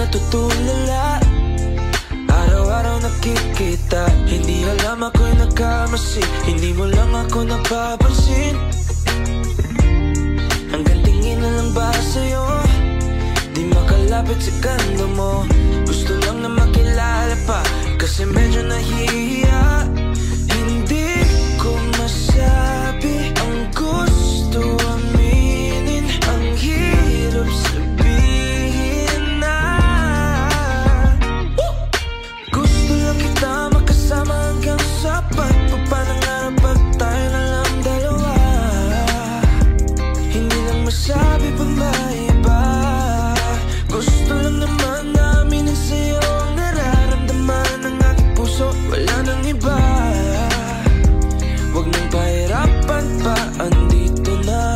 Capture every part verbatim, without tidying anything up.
natutulala. Araw-araw nakikita, hindi alam ako'y nagkamasi. Hindi mo lang ako napapansin. Hanggang tingin na lang ba sa'yo, di makalapit sa ganda mo. Gusto lang na makilala pa, kasi medyo nahihiya. Hindi ko masabi ang gusto aminin. Ang hirap sabihin na gusto lang kita makasama hanggang sa pagpapanangarap pag tayo na lang dalawa. Hindi lang masabi pag may iba. Gusto lang naman namin sa'yo ang nararamdaman ng aking puso. Wala nang iba. Huwag nang pahirapan pa, andito na.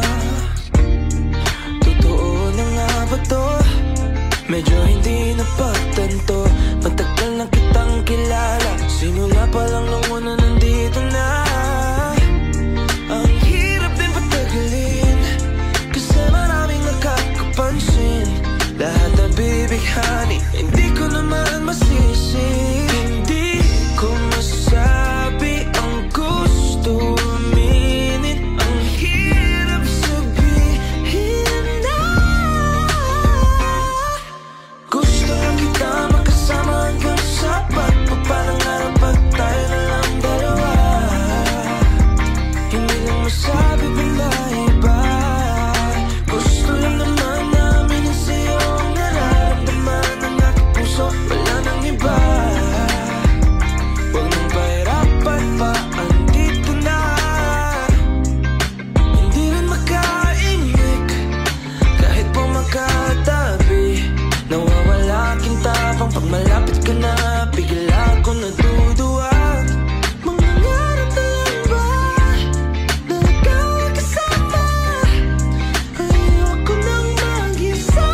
Totoo na nga ba to? Medyo hindi napatanto. Matagal na kitang kilala, simula pa lang nung una nandito na. Ang hirap din patagalin, kasi maraming nakakapansin. Lahat na bibighani, hindi ko naman masisi. Hindi ko masabi ang gusto aminin. Ang hirap sabihin na gusto lang kita makasama hanggang sa pagpapanangarap pag tayo na lang dalawa. Hindi lang masabi pa na iba. Gusto lang naman namin sa'yo ang nararamdaman ng aking puso. Wala nang iba. Huwag nang pahirapan pa, andito na. Hindi rin makaimik kahit po makatabi. Nawawala aking tapang pag malapit ka na. Bigla ako natutuwa. Mangangarap na lang ba na ikaw ang kasama? Ayoko nang mag-isa.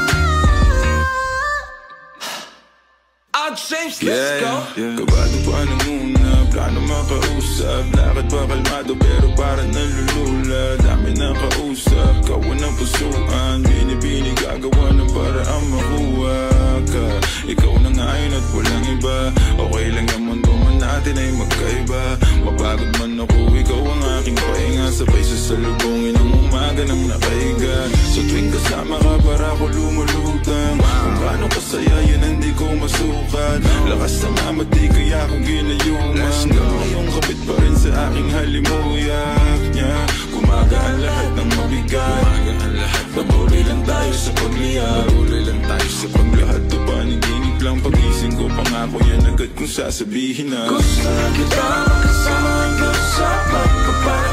Out James, let's Yeah, go. yeah, yeah. Kabado pa nang una, plano makausap. Lakad pa kalmado pero parang nalulula. Dami na kausap, kawan ng pusuan. Binibini gagawa ng paraan makuha ka. Ikaw na ngayon at walang iba. Okay lang naman man natin ay magkaiba. Mapagod man ako, ikaw ang aking pahinga. Sabay sasalubungin ang umaga ng nakahiga. Sa tuwing kasama ka para ako lumulutang. Kung gaano kasaya yun hindi ko masukat. Lakas ng amat di kaya ako ginayuman. Ngayong kapit pa rin sa aking halimuyak niya. Kumagaan lahat ng mabigat. Patuloy lang tayo sa pagliyak. Patuloy lang tayo sa paglahat. To paniginip lang pagising ko. Pangako yan agad kung sasabihin na gusto lang kita makasama hanggang sa pagpapanangarap.